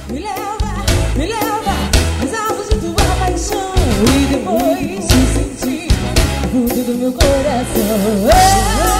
me leva às almas de tua paixão. E depois te sentir no fundo do meu coração.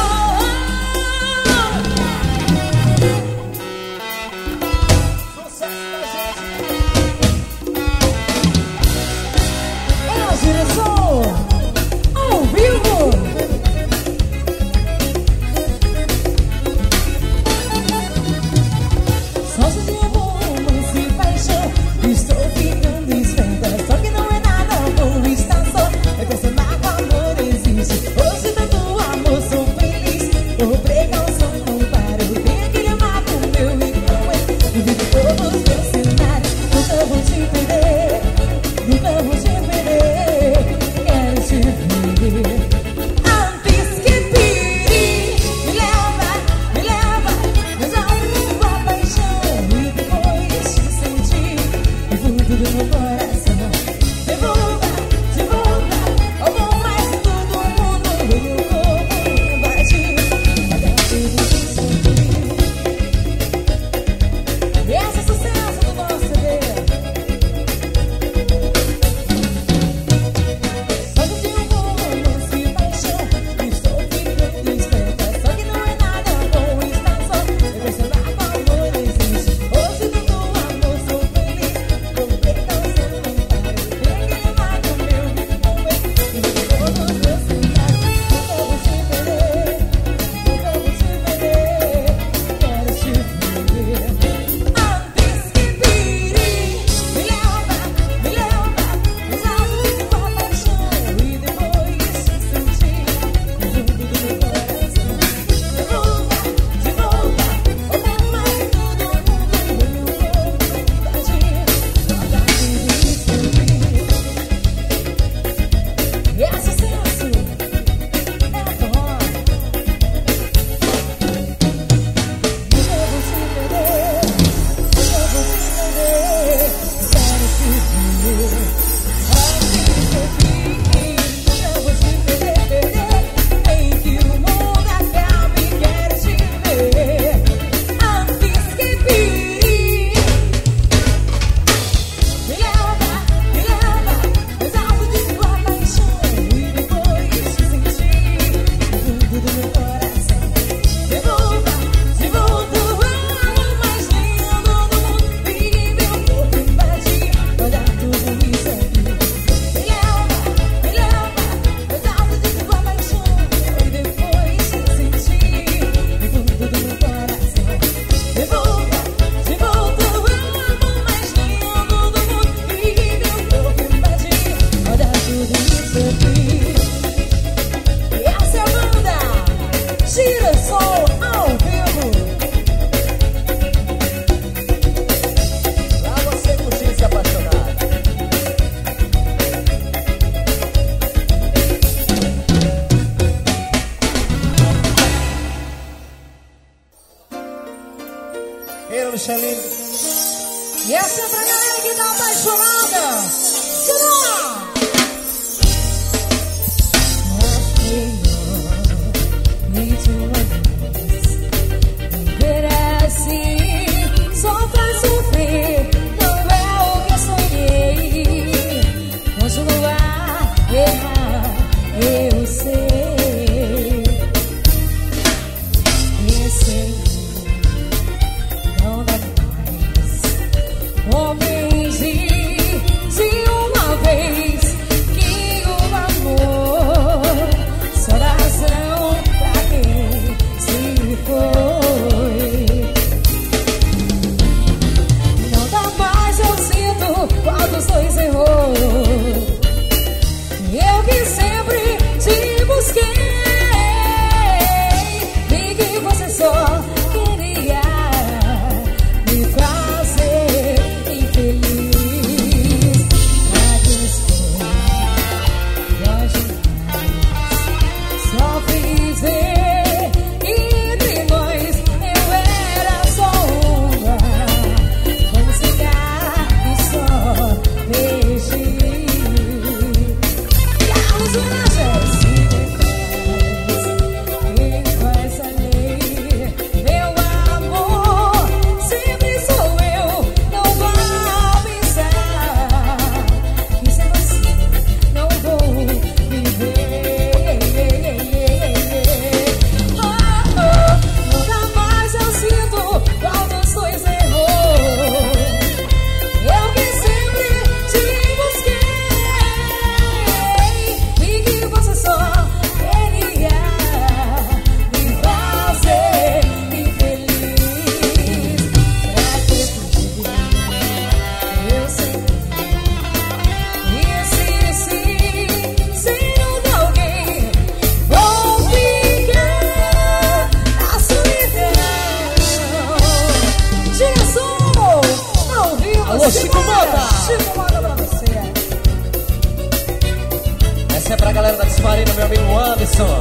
E essa é pra galera que tá apaixonada. Senhor! Viver assim só faz sofrer. Não é o que eu sonhei. Continuar a errar, eu sei. Eu sei. Não dá mais. Homens de uma vez que o amor só dá razão pra quem se foi. Não dá mais, eu sinto quando os dois errou. Eu que sempre te busquei e que você só queria me fazer infeliz. Alô, Chico Mota! Chico Mota pra você. Essa é pra galera da Desmarina, meu amigo Anderson.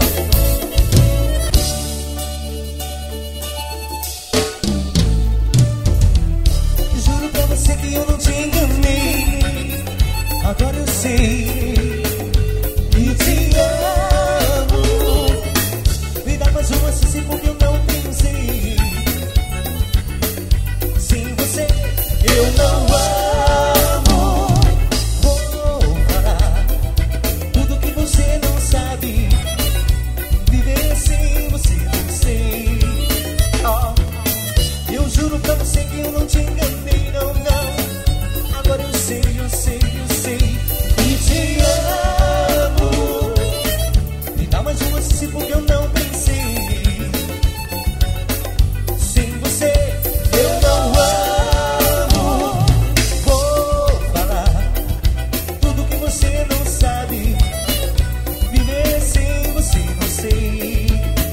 Juro pra você que eu não te enganei. Agora eu sei e te amo. Me dá mais uma chance porque eu não pensei. Sem você eu não amo. Vou falar tudo que você não sabe. Viver sem você não sei. Oh, eu juro pra você que eu não te enganei, não, não. Agora eu sei, eu sei, eu sei e te amo. Me dá mais uma chance porque eu não pensei. Sem você eu não amo. Vou falar tudo que você não sabe. Viver sem você não sei.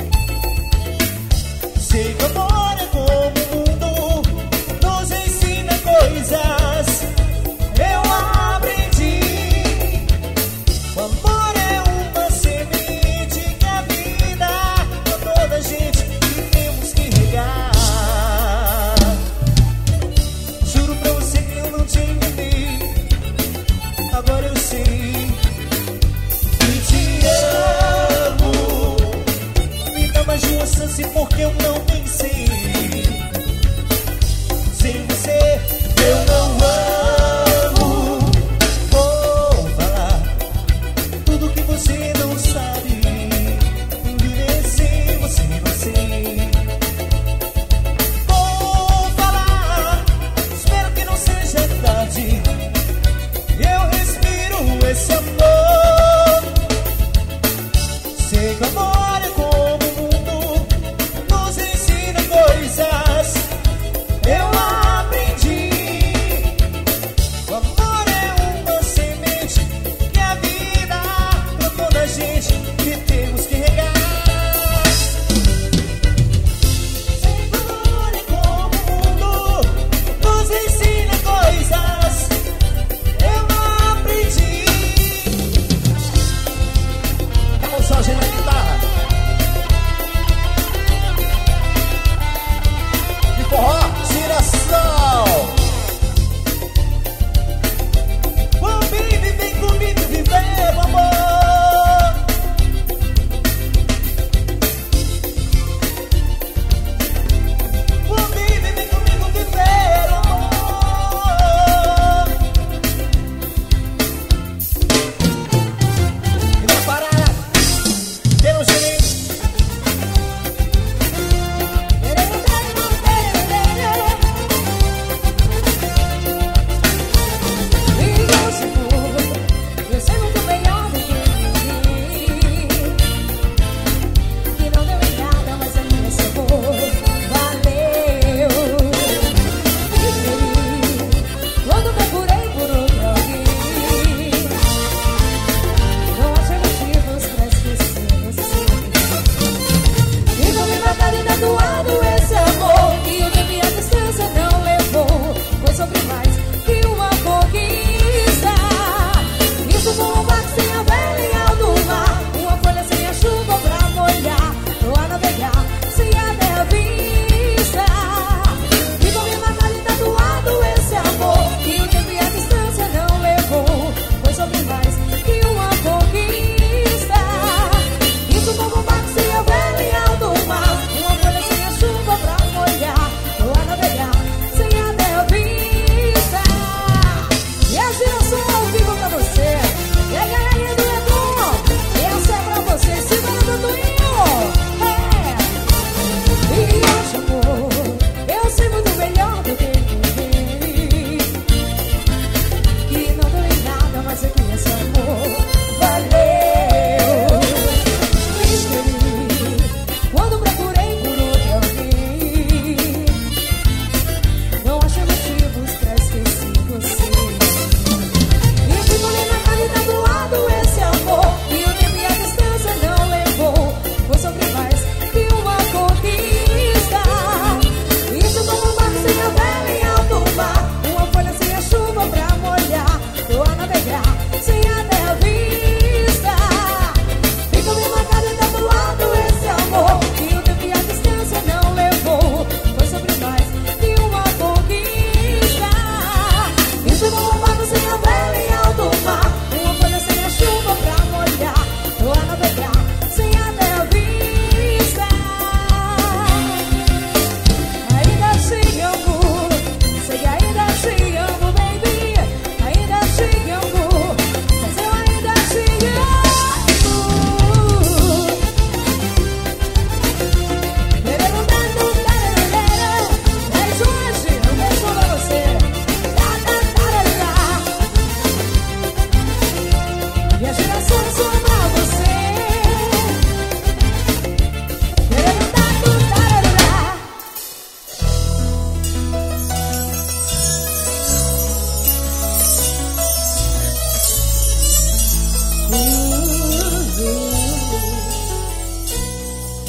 Sei que amor é como o mundo nos ensina coisas. Eu aprendi. O amor é uma semente que a vida com toda a gente e temos que regar. Juro pra você que eu não te enganei. Agora eu sei e te amo. Me dá mais uma chance porque eu não pensei. Sem você eu não amo. Vou falar tudo que você não sabe. Viver sem você não sei. Vou falar, espero que não seja tarde. Eu respiro esse amor. Sei que amor é como o mundo nos ensina.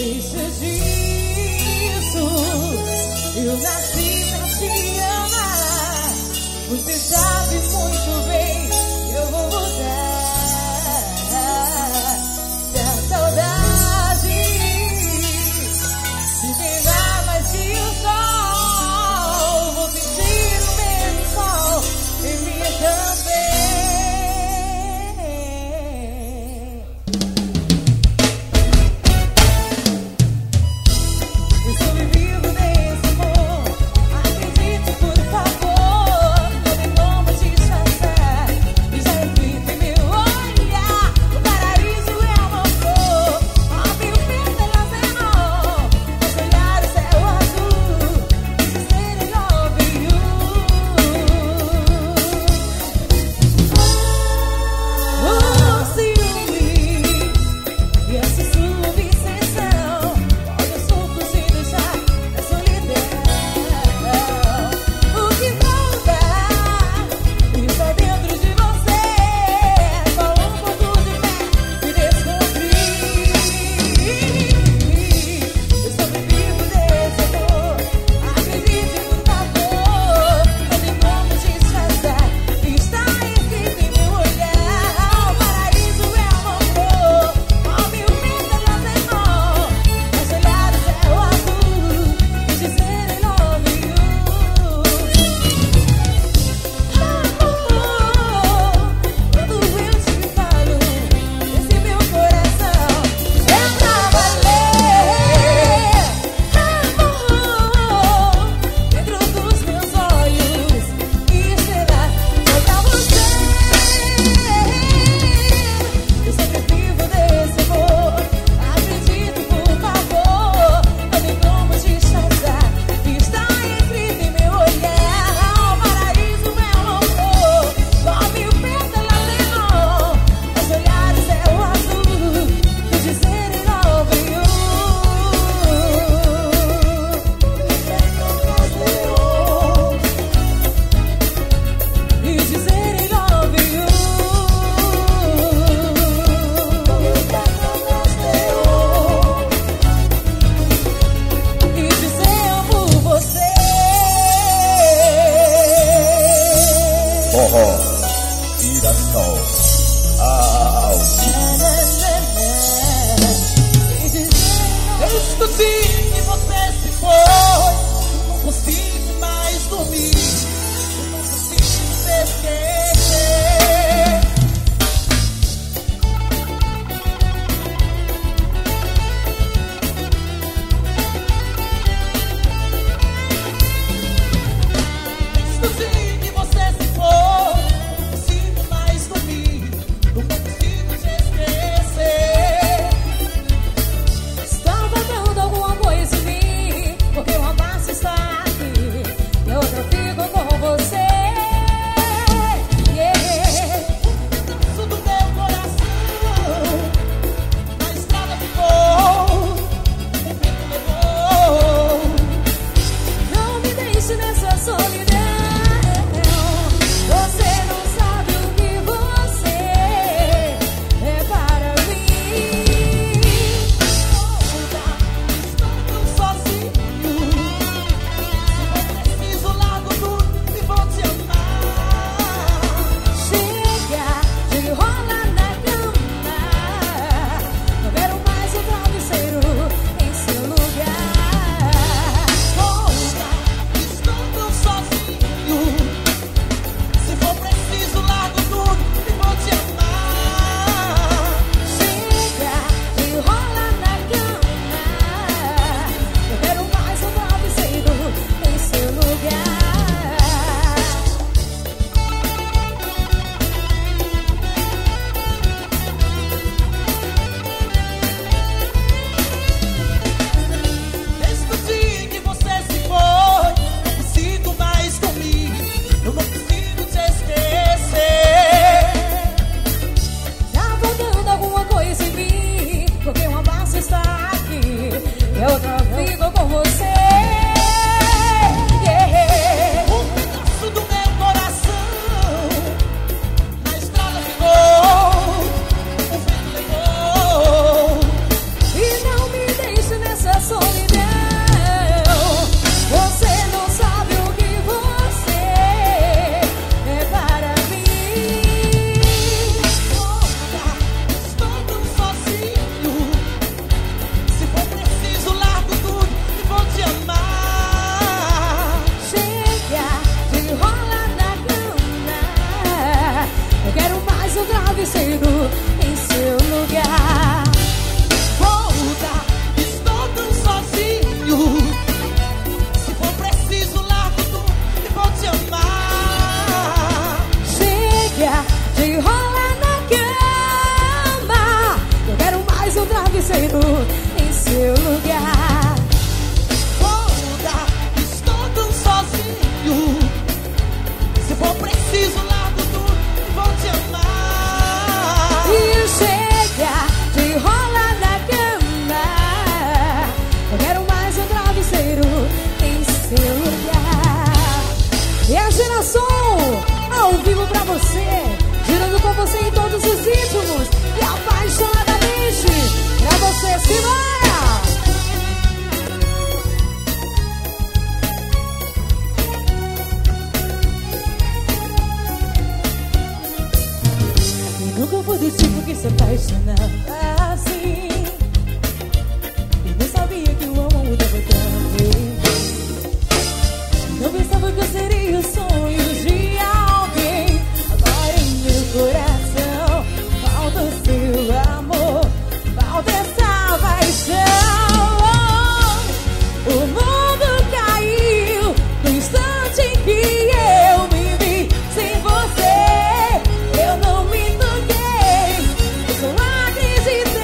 deixa disso. Eu nasci pra te amar. Você sabe muito bem que eu vou mudar. Se a saudade se queimar mais que o sol, vou sentir o mesmo sol em mim também. Eu sobrevivo nesse amor. Acredite, por favor. Não tem como te disfarçar. E já reflito em meu olhar. O paraíso é uma flor. Abre o pétalas menor. Esse olhar, o céu azul. Dizer I love you. O ciúme e essa sua obsessão pode socos e deixar na solidão. O que falta está dentro de você. Só um pouco de fé e descobrir. Eu sobrevivo desse amor. Acredite, por favor. Não tem como te disfarçar. Está escrito em meu olhar. O paraíso é uma flor. Move o pétalas menor. Mas olhar o céu azul e dizer I love you. Quando eu te falo, esse meu coração é pra valer. Dentro dos meus olhos estará só pra você. Eu sobrevivo desse amor. Acredite, por favor. Não tem como te disfarçar. Está escrito em meu olhar. O paraíso é uma flor. Move o pétalas menor. Mas olhar o céu azul e dizer I love you. E dizer I love you. E dizer amo você. Forró, Girassol, ao E dizer eu esqueci que você se foi. Não consigo mais dormir. Não consigo te esquecer. Esqueci que você se foi. Não consigo mais dormir. Não consigo te esquecer. Está faltando alguma coisa em mim, porque o abraço está aqui. ao vivo pra você, girando com você em todos os ritmos e apaixonadamente pra você, Simbora! Eu nunca fui do tipo que se apaixonava assim, e não sabia que o amor mudava tanto. Não pensava que eu seria o sonho de alguém. Agora em meu coração falta o seu amor, falta essa paixão. O mundo caiu no instante em que eu me vi. Sem você eu não me toquei, eu só acreditei.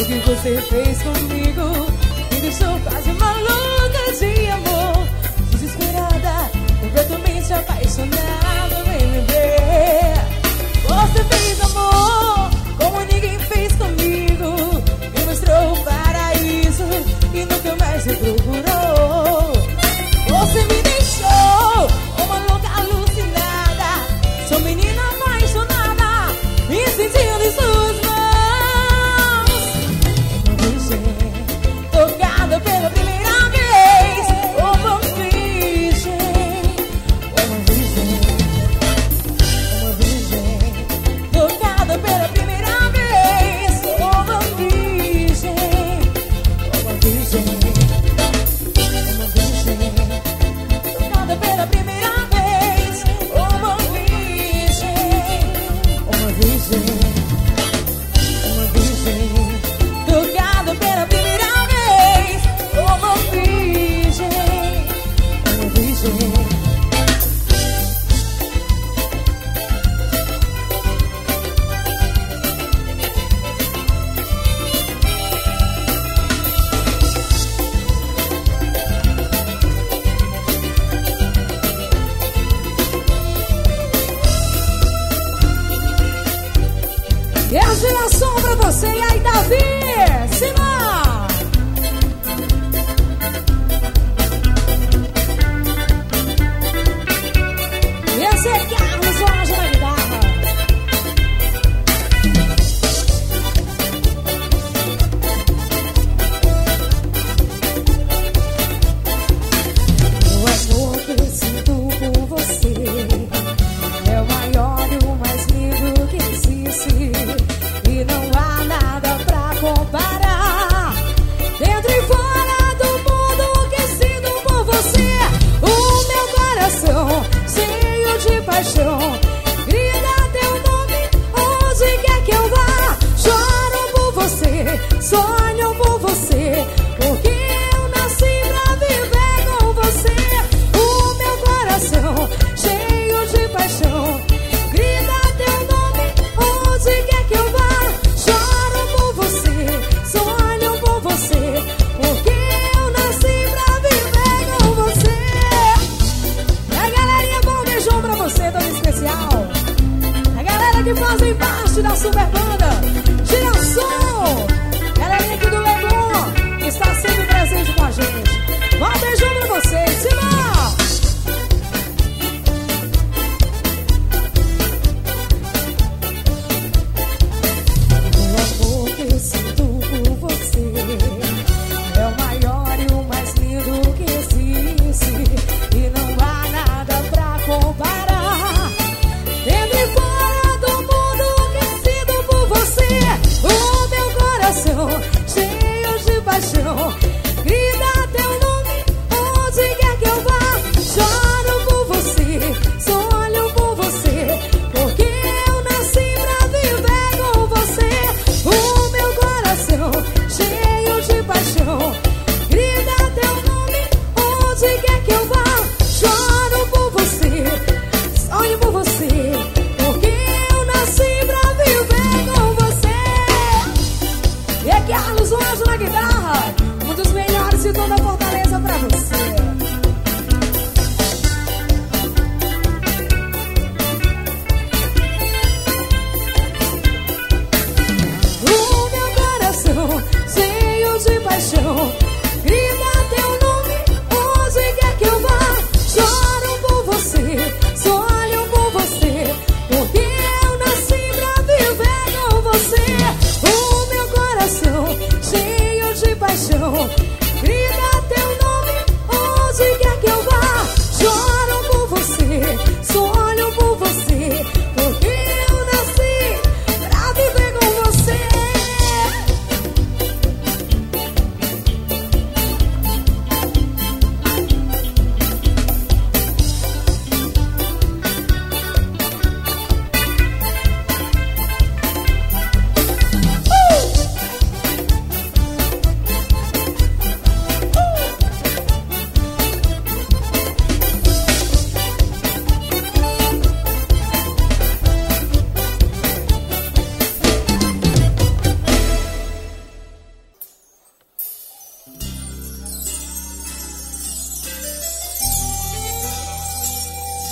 que você fez comigo me deixou quase maluca de amor. Desesperada, completamente apaixonada, vem me ver. Você fez amor como ninguém fez comigo, me mostrou o paraíso e nunca mais me procurou. Você me deixou uma louca alucinada, sou menina apaixonada, me sentindo em suas mãos. Uma virgem, tocada pela primeira vez. Uma virgem, uma virgem, uma virgem, tocada pela primeira vez. Uma virgem, uma virgem. Pela primeira vez, uma virgem, uma virgem, uma virgem, tocada pela primeira vez, uma virgem, uma virgem. E a geração pra você, e aí, Davi, Simão. E esse é Carlos Jorge na guitarra. O amor que eu sinto por você é o maior e o mais lindo que existe. E não há nada pra comparar. Dentro e fora do mundo que sinto por você. O meu coração cheio de paixão grita teu nome onde quer que eu vá. Choro por você, sonho por você, porque eu nasci pra viver com você. O meu coração cheio de paixão grita teu nome onde quer que eu vá. Choro por você, sonho por você, porque eu nasci pra viver com você. E a galerinha, bom beijão pra você, todo especial. A galera que fazem parte da super banda Giração, galerinha aqui do Leblon, que está sempre presente com a gente. Bom beijão pra vocês, Simão. O amor que eu sinto por você é o maior e o mais lindo que existe. E não há nada pra comparar. Dentro e fora do mundo que sinto por você. O meu coração cheio de paixão grita teu nome onde quer que eu vá. Choro por você, sonho por você, porque eu nasci pra viver com você. O meu coração cheio de paixão grita teu nome onde quer que eu vá. Choro por você, sonho por você, porque eu nasci pra viver com você. E é Carlos Jorge na guitarra, um dos melhores de toda a Fortaleza pra você. O meu coração cheio de paixão grita teu nome onde quer que eu vá. Choro por você, sonho por você, porque eu nasci pra viver com você. O meu coração cheio de paixão grita teu nome onde quer que eu vá. Choro por você, sonho por você, porque eu nasci pra viver com você.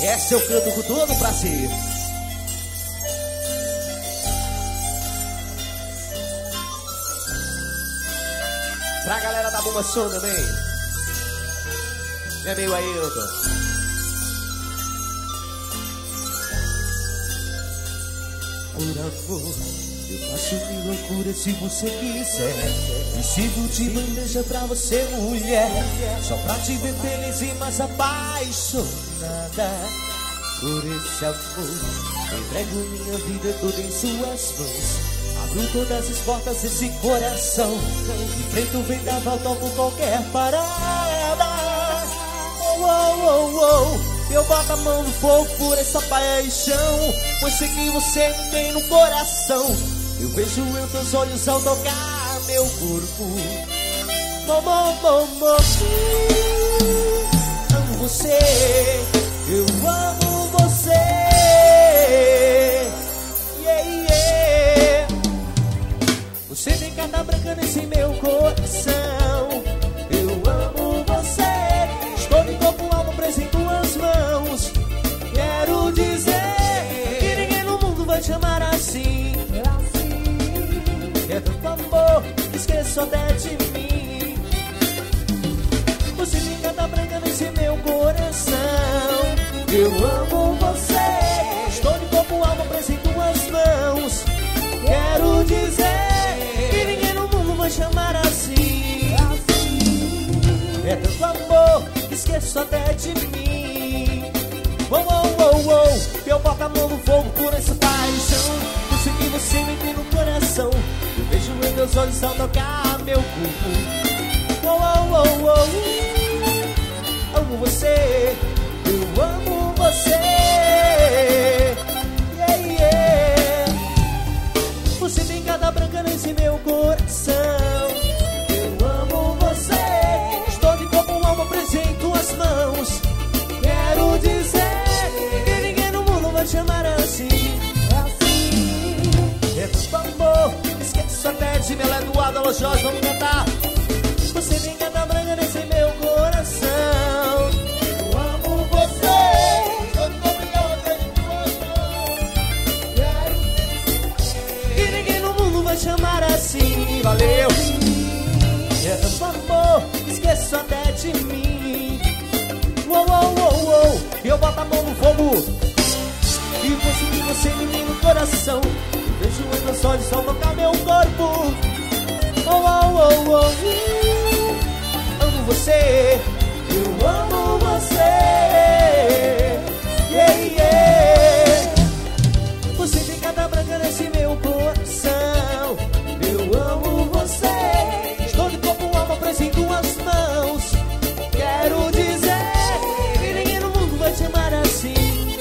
Essa eu canto com todo prazer. Pra galera da Bomba Som também. É meu Ailton. Por amor, eu faço mil loucuras se você quiser. E sirvo de bandeja pra você, mulher, só pra te ver feliz e mais apaixonada. Por esse amor, entrego minha vida toda em suas mãos. Abro todas as portas desse coração, enfrento o vendaval, toco qualquer parada. Oh, oh, oh, oh. Eu boto a mão no fogo por essa paixão, pois sei que você me tem no coração. Eu vejo em teus olhos ao tocar meu corpo. Amo você, eu amo você. Yeah, yeah. Você tem carta branca nesse meu coração. Eu amo você. Estou de corpo, alma, preso em tuas mãos. Quero dizer que ninguém no mundo vai te amar assim. É tanto amor, esqueço até de mim. Você tem carta branca nesse meu coração. Eu amo você. Estou de corpo, alma, preso em tuas mãos. Quero dizer que ninguém no mundo vai te amar assim. É tanto amor, esqueço até de mim. Oh, oh, oh, oh. Eu boto a mão no fogo por essa paixão. Eu sei que você me tem no coração. Eu vejo em teus olhos ao tocar meu corpo. Oh, oh, oh, oh. Amo você, eu amo você. Yeah, yeah. Você tem carta branca nesse meu coração. Eu amo você. Estou de corpo, alma, preso em tuas mãos. Quero dizer que ninguém no mundo vai te amar assim. É tanto amor, esqueço até de Mel Eduardo, alô Jorge, vamos cantar. Você tem carta branca nesse meu coração. Eu amo você. Estou de corpo, alma, preso em tuas mãos. Quero dizer que ninguém no mundo vai te amar assim. Valeu. É tanto amor, esqueço até de mim. Uou, uou, uou, uou. Eu boto a mão no fogo e você me tem no coração. Vejo em meus olhos ao tocar meu corpo. Oh, oh, oh, oh. Amo você, eu amo você. Yeah, yeah. Você tem carta branca nesse meu coração. Eu amo você. Estou de corpo, alma, preso em tuas mãos. Quero dizer que ninguém no mundo vai te amar assim.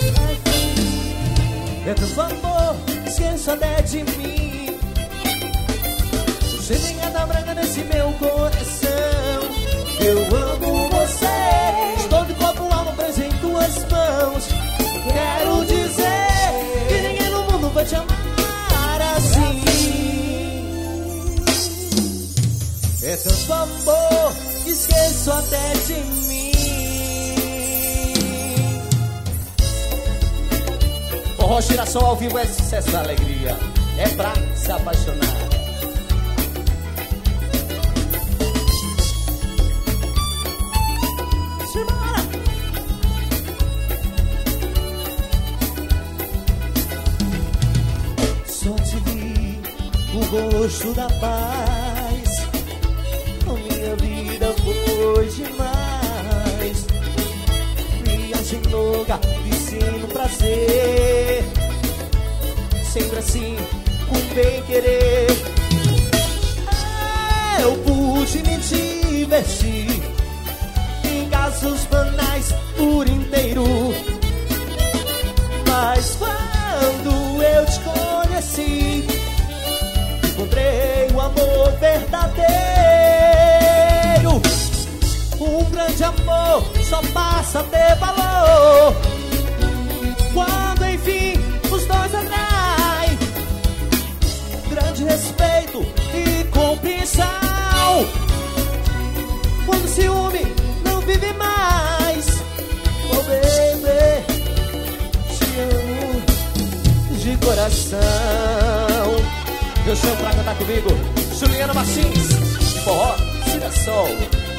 É tanto amor, esqueço até de mim. Você tem carta branca nesse meu coração. Eu amo você. Estou de corpo, alma, preso em tuas mãos. Quero dizer que ninguém no mundo vai te amar assim. É tanto amor, esqueço até de mim. Forró Girassol ao vivo é sucesso da alegria. É pra se apaixonar. Simbora! Só te vi o rosto da paz. A minha vida foi demais. Viagem louca, no prazer, sempre assim, com bem querer. Eu pude me divertir em casos banais por inteiro. Mas quando eu te conheci, encontrei o amor verdadeiro. Um grande amor só passa a ter valor quando enfim os dois atraem grande respeito e compreensão. Quando o ciúme não vive mais, oh baby, coração. Eu chamo pra cantar comigo Juliana Martins, forró, Cida Sol.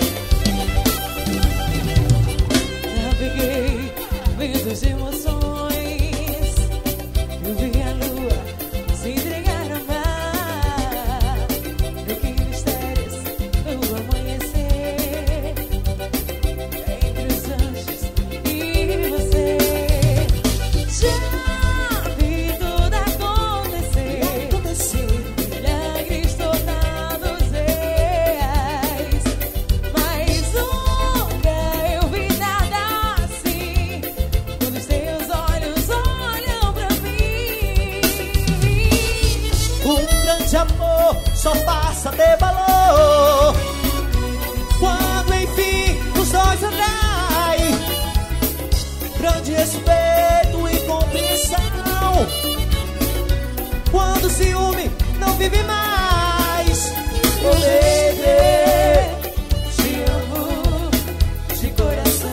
Naveguei ventos de emoções, eu vi a lua se entregar ao mar. Eu que mistérios do amanhecer, entre os anjos e você. Já vi tudo acontecer, milagres tornados reais, mas nunca eu vi nada assim, quando os teus olhos olham pra mim. Um grande amor só passa a ter valor quando enfim os dois atraem. Grande respeito e compreensão quando o ciúme não vive mais. Alegre, te amo de coração.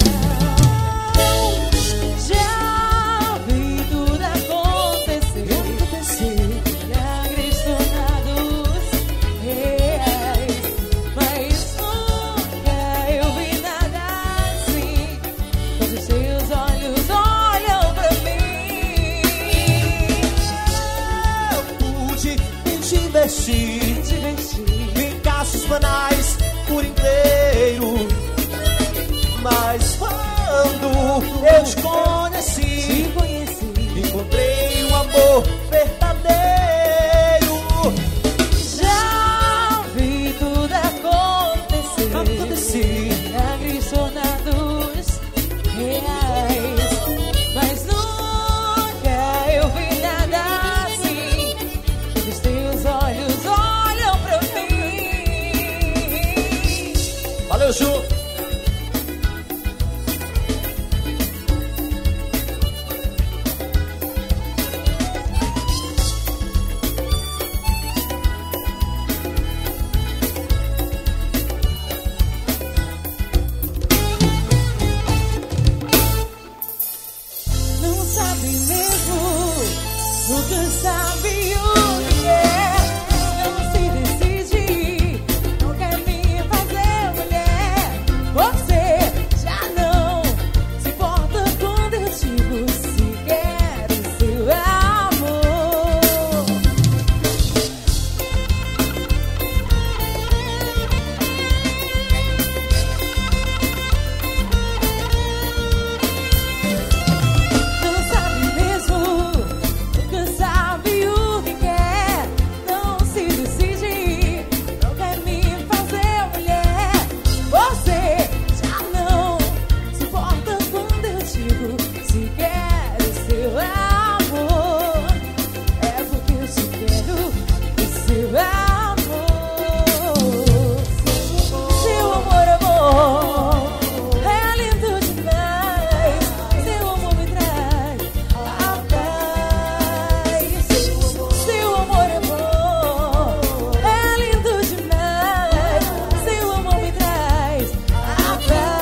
Já vi tudo acontecer, milagres tornados reais, mas nunca eu vi nada assim, quando os teus olhos olham pra mim. Eu pude me divertir em casos banais por inteiro, mas quando eu te conheci, encontrei um amor verdadeiro. Já vi tudo acontecer, milagres tornados reais, mas nunca eu vi nada assim, quando os teus olhos olham pra mim. Valeu, Ju! Não sabe mesmo, nunca sabe o que é. Não se decide, não quer me fazer mulher. Você já não se importa quando eu digo se quero seu amor. Não sabe mesmo, nunca sabe o que quer. Não se decide, não quer me fazer mulher. Você já não se importa quando eu digo se quero seu amor. É porque eu te quero o seu amor. Seu amor, amor, é lindo demais. Seu amor me traz a paz. Seu amor, amor, é lindo demais. Seu amor me traz a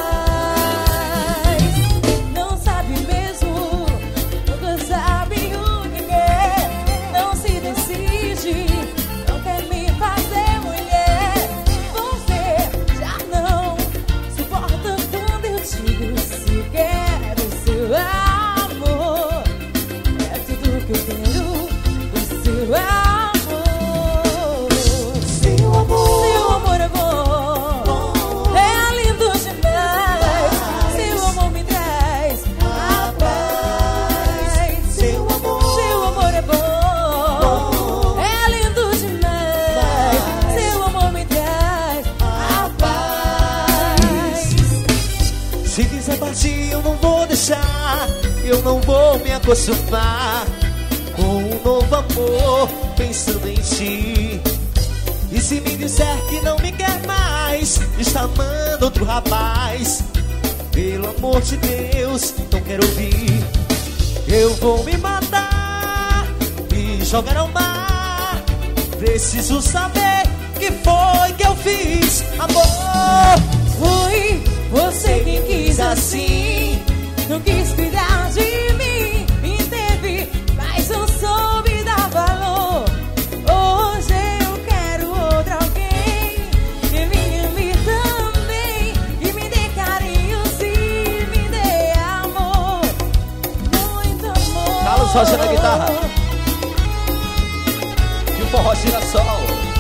paz. Não sabe mesmo, nunca sabe o que quer. Não se decide, não quer me fazer mulher. Você já não se importa quando eu digo se quero seu amor. É tudo que eu quero, o seu amor. Seu amor, amor, é lindo demais. Seu amor me traz a paz. Seu amor é bom, é lindo demais. Seu amor me traz a paz. Se quiser partir, eu não vou deixar. Eu não vou me acostumar com um novo amor pensando em ti. E se me disser que não me quer mais, está amando outro rapaz, pelo amor de Deus, não quero ouvir. Eu vou me matar e jogar ao mar. Preciso saber que foi que eu fiz, amor. Foi você quem quis assim, não quis cuidar de mim, e teve, mas não soube Roger na guitarra e o forró girassol.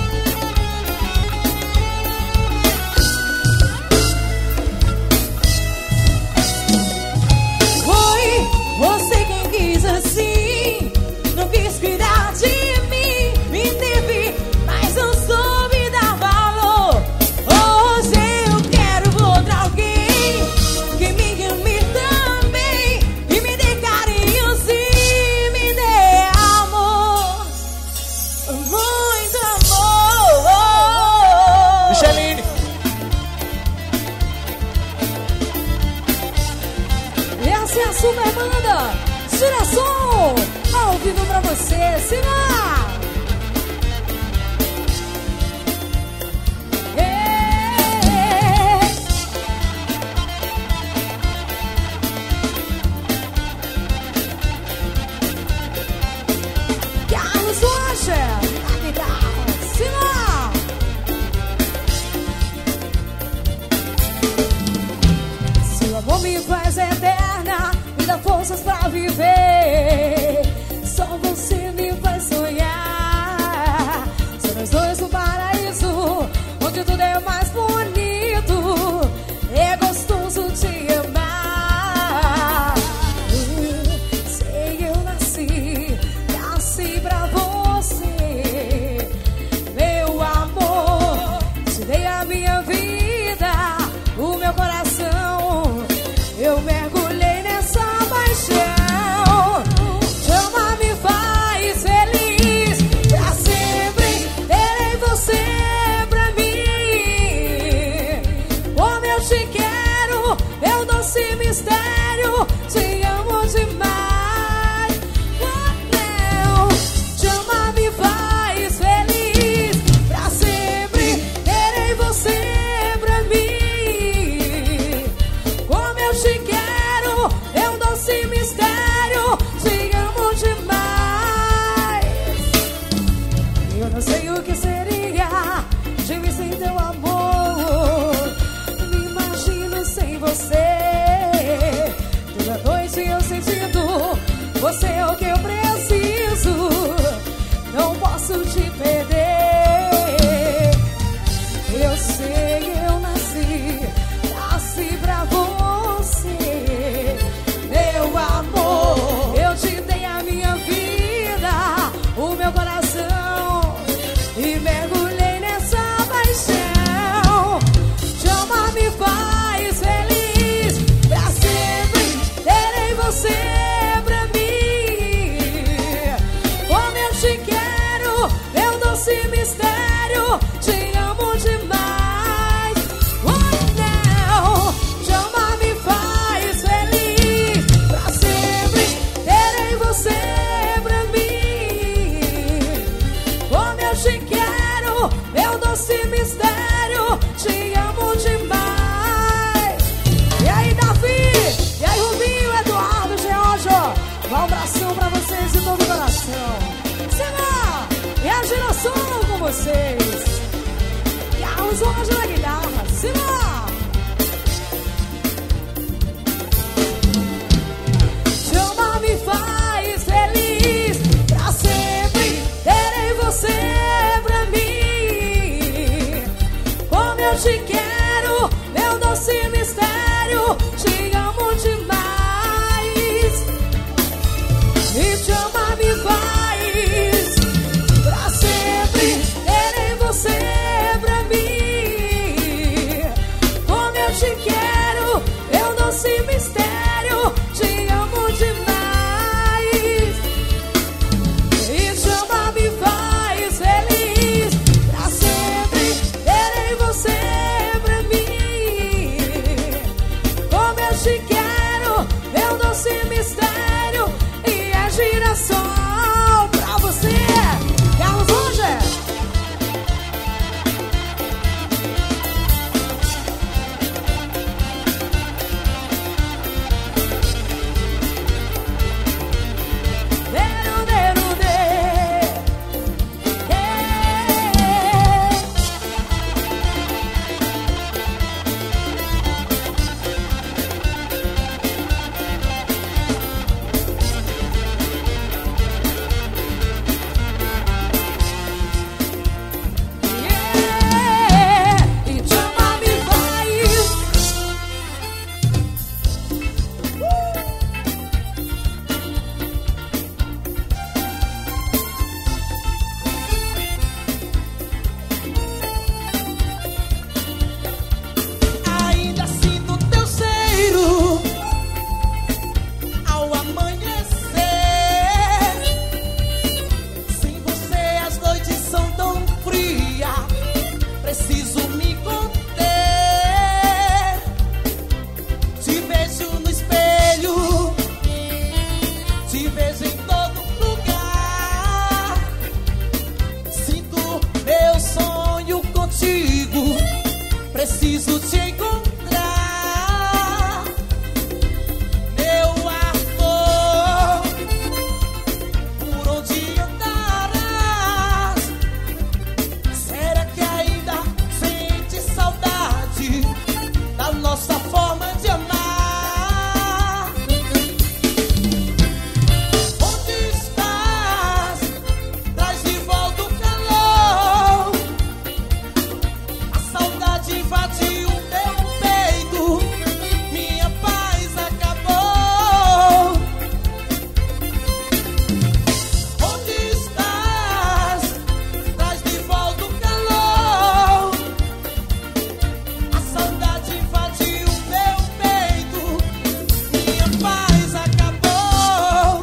Foi você quem quis assim, não quis cuidar de mim, me teve, mas não soube dar valor. Hoje eu quero outra alguém que me ame também e me dê carinho, sim, me dê amor, muito amor. Micheline. Essa é a super banda Girassol, ao vivo pra você, Sina! Carlos Rocha, na guitarra, Sina! Seu amor me faz eterna, me dá forças pra viver. Só você me faz sonhar. São nós dois no paraíso, onde tudo é mais bonito. É gostoso te amar. Sei eu nasci pra você. Meu amor, te dei a minha vida, o meu coração. Eu mergulhei nessa paixão. Te amar me faz feliz. Pra sempre terei você pra mim. Como eu te quero, meu doce mistério. Te amo demais. Não, te amar me faz feliz. Pra sempre terei você pra mim. Como eu te quero, eu doce mistério, te amo demais. Eu não sei o que seria de mim sem teu amor. Me imagino sem você. Toda noite eu sentindo, você é o que eu preciso. Não posso te perder. Eu sei, eu nasci pra você. Meu amor, eu te dei a minha vida, o meu coração, e mergulhei nessa paixão. Te amar me faz feliz. Pra sempre terei você pra mim. Como eu te quero, meu doce mistério. Te amo demais. Oh, não, te amar me faz feliz. Pra sempre terei você pra mim. Como eu te quero, meu doce mistério. Te amo demais. E aí, Davi? E aí, Rubinho, Eduardo, Georgio? Um abração pra vocês de todo o coração. Sina! E a Girassol com vocês. Carlos Rocha na guitarra. Sina! Te amar me faz feliz. Pra sempre terei você pra mim. Como eu te quero, meu doce mistério. Te amo demais. E te amar me faz. Pra sempre terei você pra mim. Como eu te quero, meu doce mistério. Te amo demais. E te amar me faz feliz. Pra sempre terei você pra mim. Como eu Preciso te encontrar, meu amor. Por onde andarás? Será que ainda sente saudade da nossa forma de amar? Onde estás? Traz de volta o calor. A saudade invadiu o meu peito, minha paz acabou. Onde estás? Traz de volta o calor. A saudade invadiu o meu peito, minha paz acabou.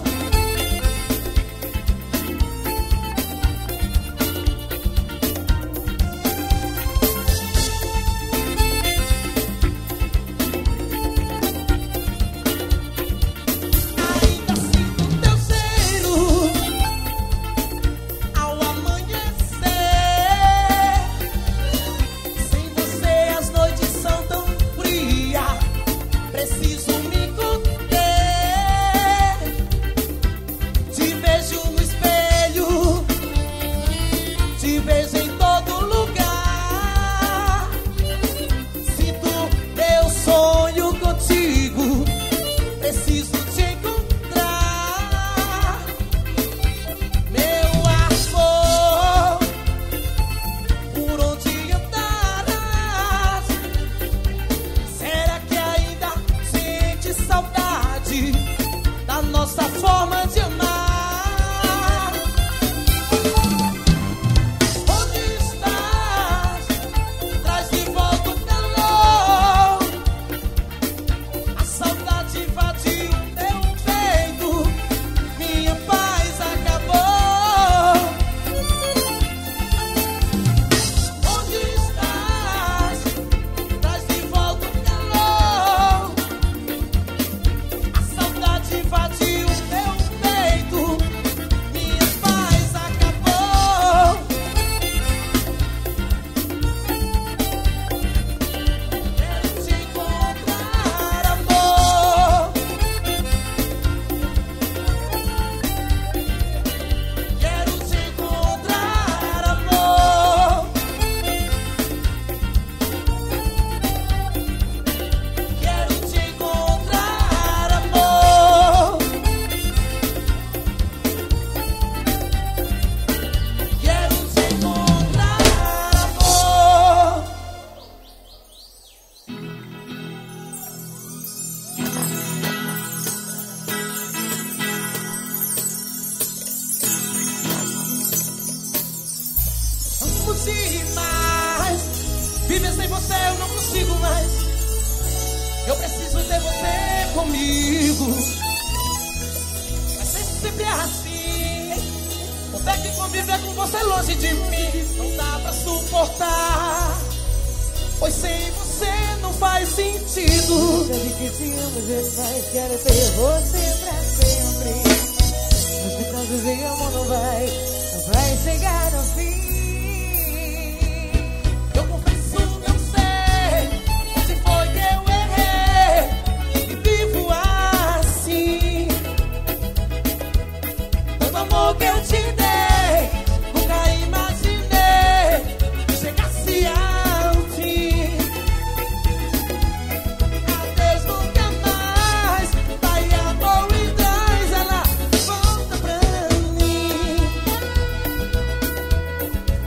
Ainda sinto teu cheiro ao amanhecer. Sem você as noites são tão frias. Preciso me conter. Te vejo no espelho, te vejo em todo lugar. Sinto meu sonho contigo. Preciso te encontrar, meu amor. Por onde andarás? Será que ainda sente saudade da nossa forma de amar? Onde estás? Traz de volta o calor. A saudade invadiu o meu peito, minha paz acabou. Onde estás? Traz de volta o calor. A saudade invadiu o meu peito, minha paz acabou. Quero te encontrar, amor. Quero te encontrar, amor. Quero te encontrar, amor. Quero te encontrar, amor. Amo demais. Viver sem você eu não consigo mais. Eu preciso ter você comigo. Vai ser sempre assim. Vou ter que conviver com você longe de mim. Não dá pra suportar, pois sem você não faz sentido. Sabe que te amo demais, quero ter você pra sempre. Mas por causa de amor não vai chegar ao fim. Eu confesso, não sei onde foi que eu errei e vivo assim. Todo amor que eu te dei, nunca imaginei que chegasse ao fim. Adeus, nunca mais. Vai amor e traz ela volta pra mim.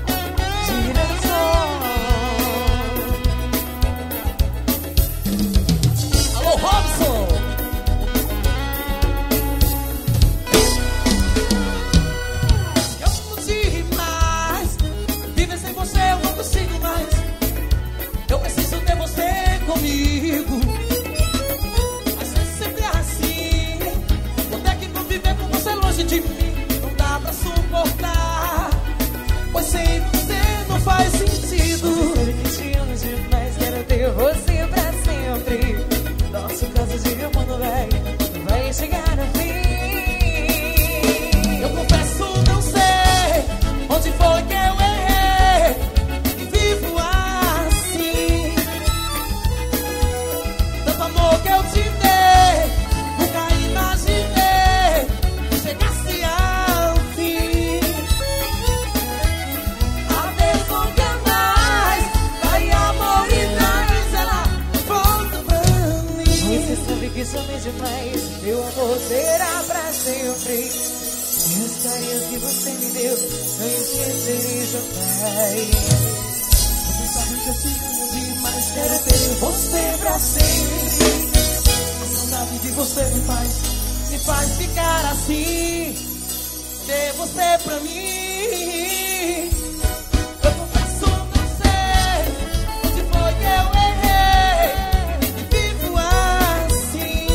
demais. Meu amor será pra sempre. E os carinhos que você me deu não esquecerei jamais. Você sabe que eu te amo demais, quero ter você pra sempre. A saudade de você me faz ficar assim. Ter você pra mim. Eu confesso, não sei onde foi que eu errei e vivo assim.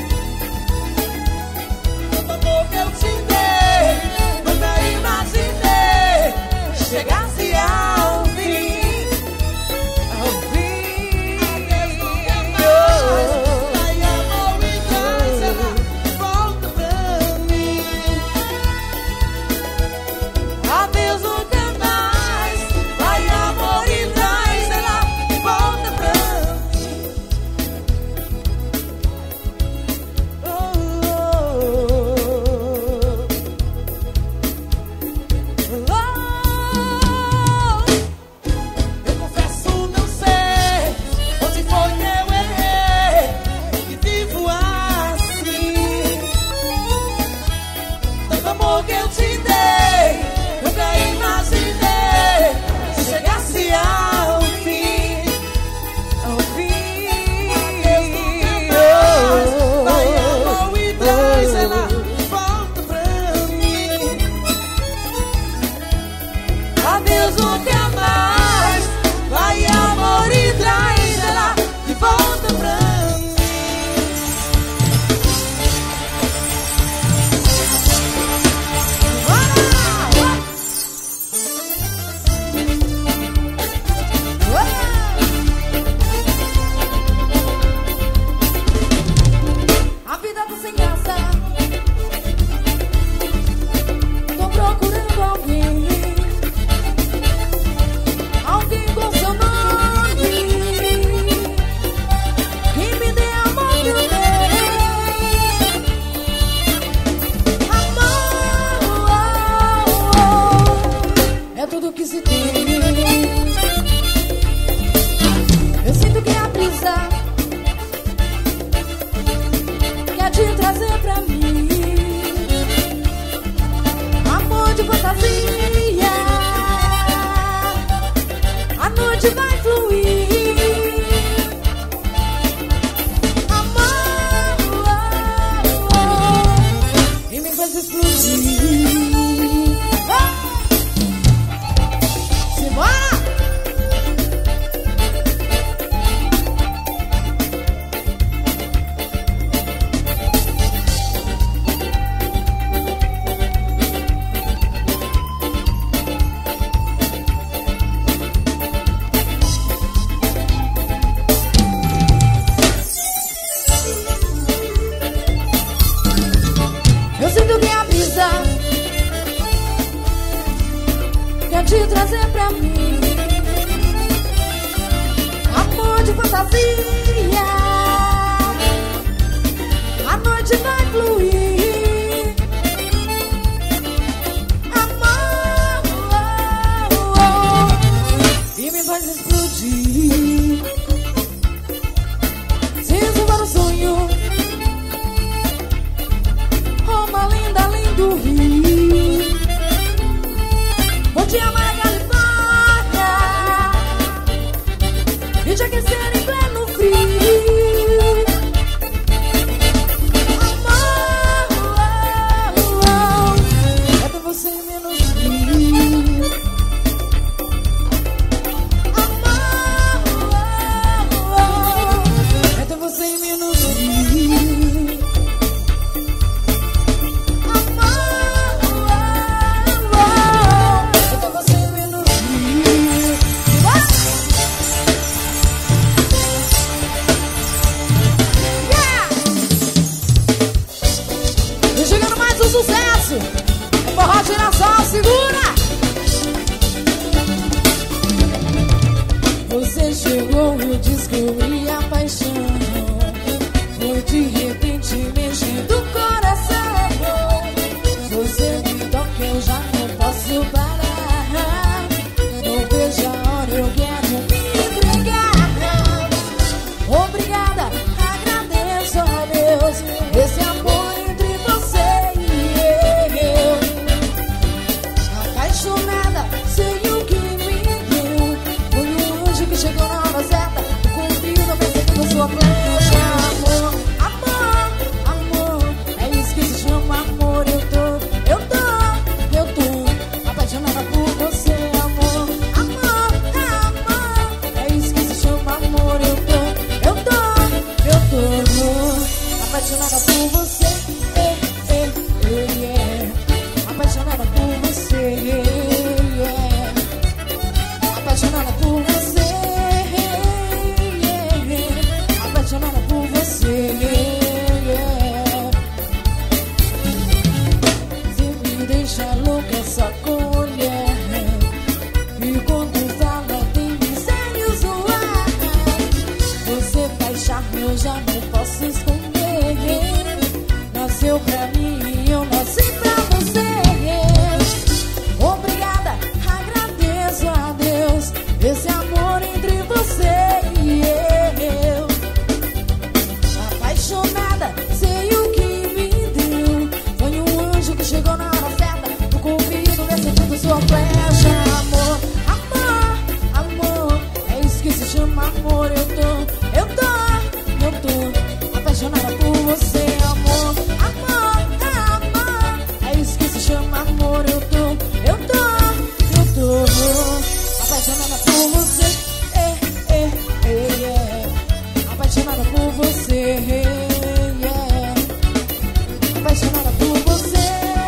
Todo amor que eu te dei, nunca imaginei chegasse ao fim. Ao fim. Adeus, nunca mais. Vai, amor, e traz ela de volta pra mim. Adeus, nunca mais. Vai, amor, e traz ela de volta pra mim. Eu confesso, não sei onde foi que eu errei e vivo assim. Tanto amor que eu te dei, nunca imaginei que chegasse ao fim. Ao fim. Vai, amor, e traz ela de volta pra mim. Adeus, nunca mais. Vai, amor, e traz ela de volta pra mim. A vida tá sem graça. Tô procurando alguém. Alguém com seu nome que me dê amor que eu dei. Amor é tudo que se tem. Eu sinto que a brisa quer te trazer pra mim. Amor de fantasia, a noite vai fluir. Amor, e me faz explodir. Simbora! Eu sinto que a brisa quer te trazer pra mim. Amor de fantasia, a noite vai fluir. Amor, e me faz explodir. Sinto para o sonho. Uma linda, além do rio. Vou te amar na Califórnia e te aquecer em pleno frio. Amor, é pra você menos frio. Amor, é pra você menos frio. Sucesso! Forró Girassol, segura! Você chegou e descobri a paixão. Foi de repente mexendo o coração. Você me toca, eu já não posso parar. Não vejo a hora, eu quero me entregar. Obrigada, agradeço a Deus. apaixonada por você, apaixonada por você, apaixonada por você, apaixonada por você. Você me deixa louca essa colher, e quando fala tem mistérios no ar. Você faz charme, eu já não posso esconder. Nasceu pra mim e eu nasci pra você. Obrigada, agradeço a Deus esse amor entre você e eu. Apaixonada, sei o que me deu. Foi um anjo que chegou na hora certa. No convívio, recebendo sua flecha. Amor, amor, amor, é isso que se chama amor. Eu tô apaixonada por você, amor, amor, amor, é isso que se chama amor. Eu tô apaixonada por você, apaixonada por você, apaixonada por você,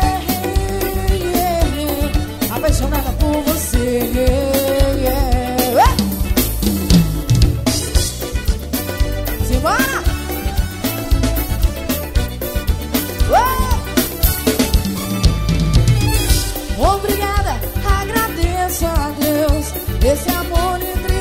apaixonada por você. Simbora! Obrigada, agradeço a Deus esse amor entre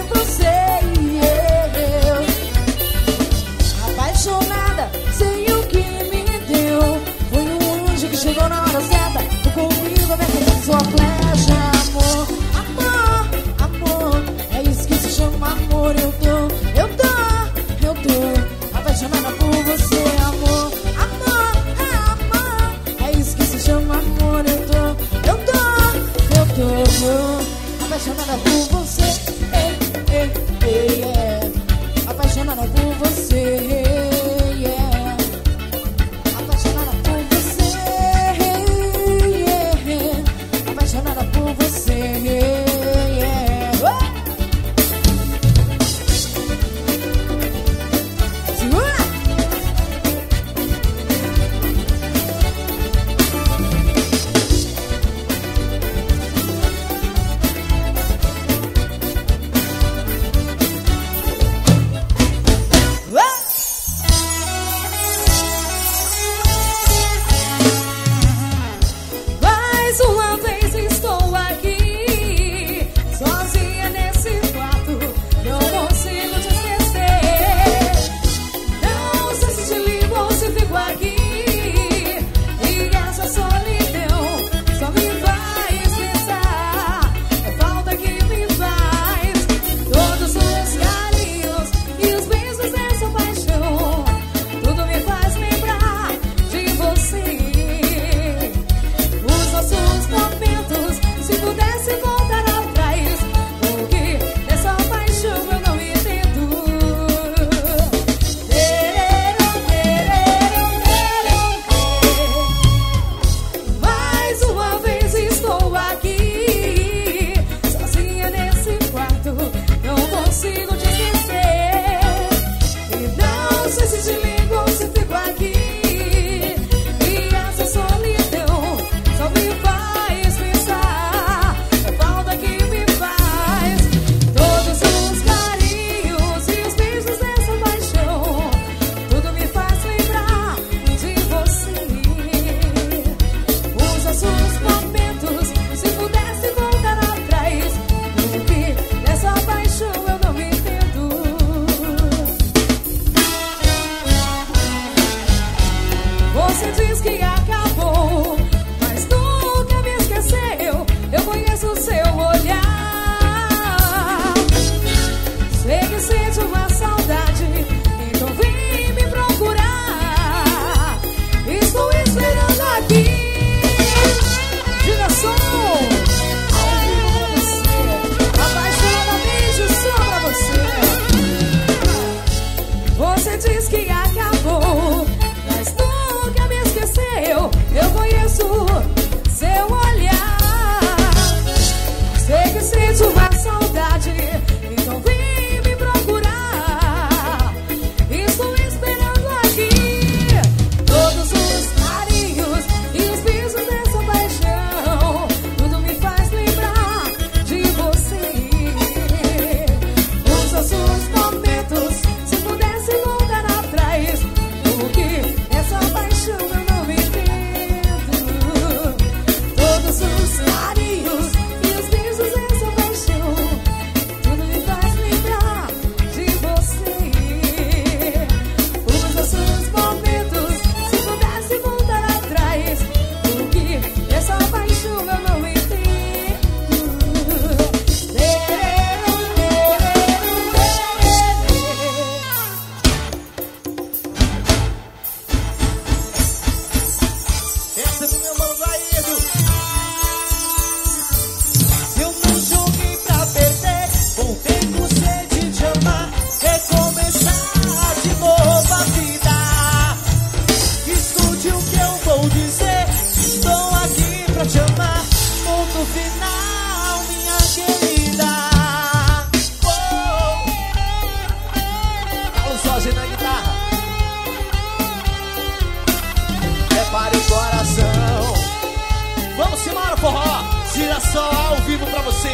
só ao vivo pra você.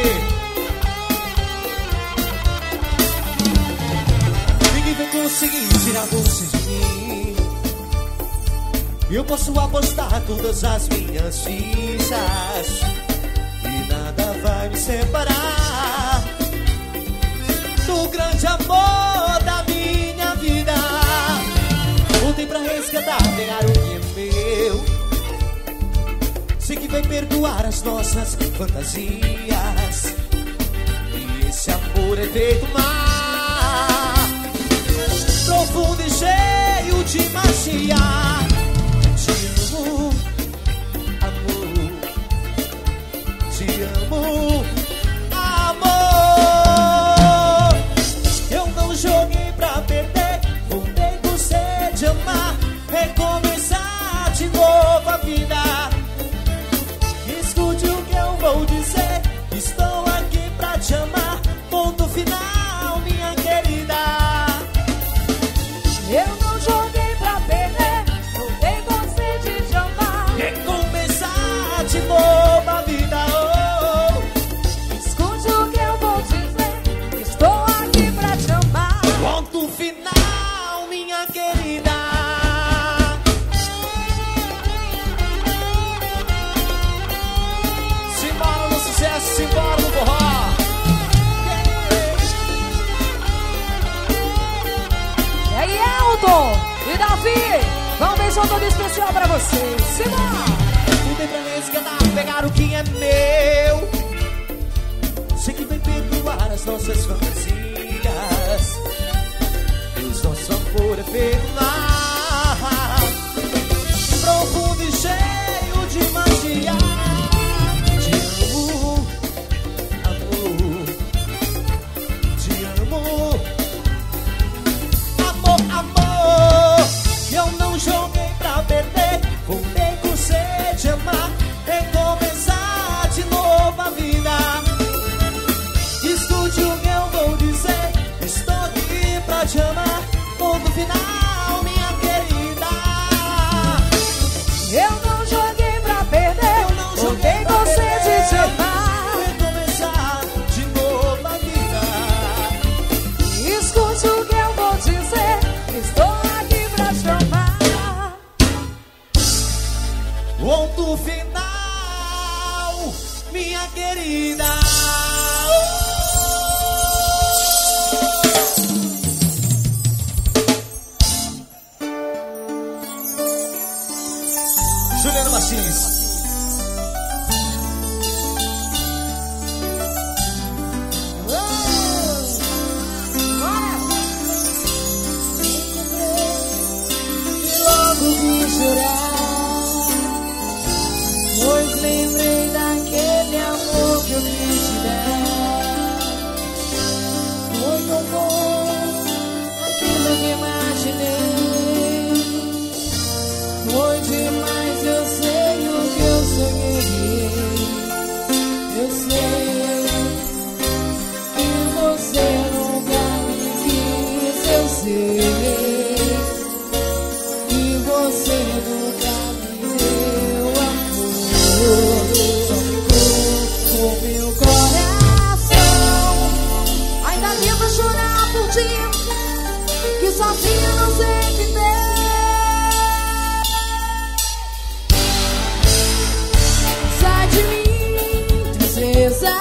Ninguém vai conseguir tirar você de mim. Eu posso apostar todas as minhas fichas e nada vai me separar do grande amor da minha vida. Voltei pra resgatar, pegar o que é meu. Sei que vai perdoar as nossas fantasias e esse amor é feito mar profundo e cheio de magia. Te amo, amor. Te amo, amor. Eu não joguei pra perder, voltei com sede de amar, recomeçar de novo a vida. Escute o que eu vou dizer, estou aqui pra te amar, ponto final, minha querida. Eu não joguei pra perder, voltei com sede de amar, recomeçar de novo a vida. Oh. escute o que eu vou dizer, estou aqui pra te amar, Ponto final, minha querida. Simbora no sucesso, simbora no forró. E aí, Elton e Davi, vamos ver um todo especial pra vocês. Simbora! Voltei pra resgatar, pegar o que é meu. Sei que vai perdoar as nossas fantasias e o nosso amor é feito lá profundo e cheio de magia. Te amo, amor. Te amo, amor, amor. Eu não joguei pra perder, voltei com sede de amar, recomeçar de novo a vida. Escute o que eu vou dizer, estou aqui pra te amar, ponto final, minha querida. Eu não joguei pra perder, Eu não joguei voltei pra com sede de perder, amar, recomeçar de novo a vida. escute o que eu vou dizer, estou aqui pra te amar. Ponto final, minha querida. Juliana Martins. Logo vi chorar, pois lembrei daquele amor que eu quis te dar. Foi tão bom aquilo que imaginei, foi demais, eu sei o que eu sonhei. Eu sei que você nunca me quis, eu sei que você nunca me deu amor. Só ficou com meu coração. Ainda devo chorar por ti, que sozinha não sei viver. Sai de mim, tristeza.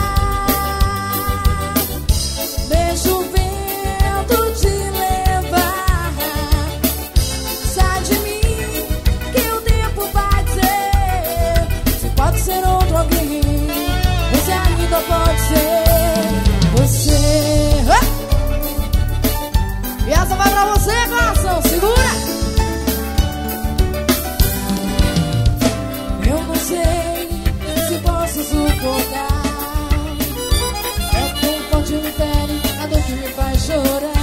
Deixa o vento te levar. Sai de mim, que o tempo vai dizer se pode ser outro alguém, você ainda pode ser você. E essa vai pra você, coração, segura! Eu não sei se posso suportar, é tão forte no pele, a dor que me faz chorar.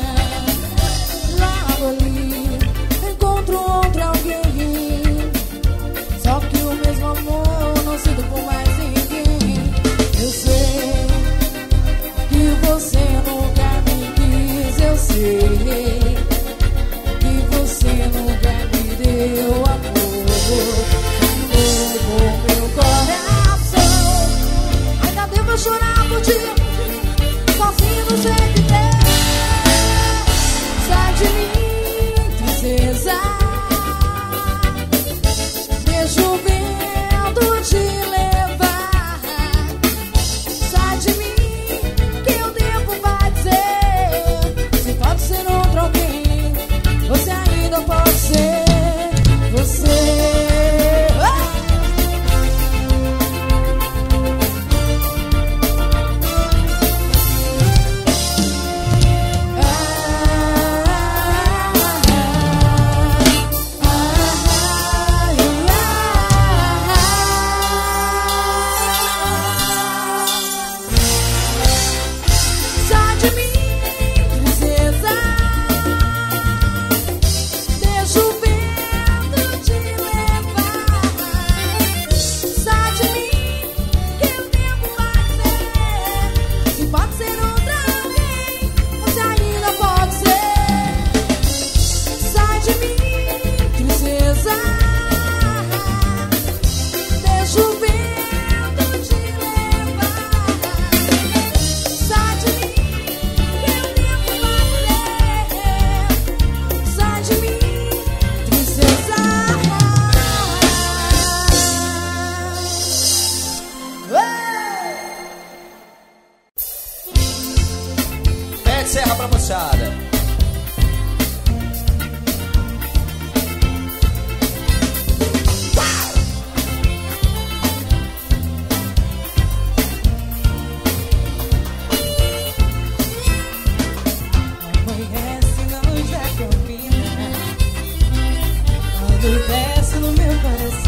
Logo ali encontro outro alguém, só que o mesmo amor não sinto por mais ninguém. Eu sei que você nunca me quis, eu sei que você nunca me deu amor. Com meu coração, Baixada. Amanhece na luz da campina, quando desce no meu coração.